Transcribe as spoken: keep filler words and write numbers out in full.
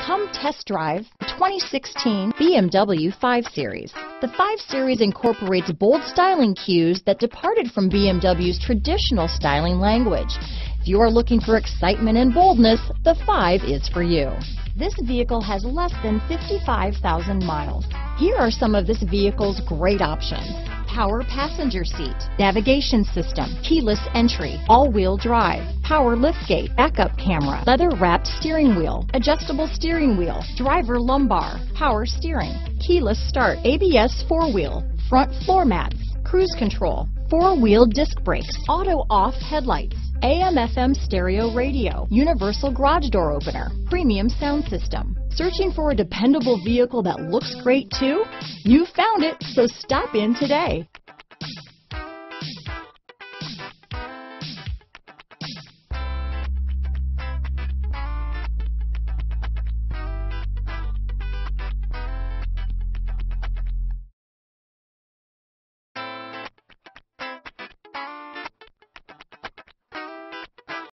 Come test drive the twenty sixteen B M W five series. The five series incorporates bold styling cues that departed from B M W's traditional styling language. If you are looking for excitement and boldness, the five is for you. This vehicle has less than fifty-five thousand miles. Here are some of this vehicle's great options: power passenger seat, navigation system, keyless entry, all-wheel drive, power liftgate, backup camera, leather-wrapped steering wheel, adjustable steering wheel, driver lumbar, power steering, keyless start, A B S four-wheel, front floor mats, cruise control, four-wheel disc brakes, auto-off headlights, A M F M stereo radio, universal garage door opener, premium sound system. Searching for a dependable vehicle that looks great too? You found it, so stop in today.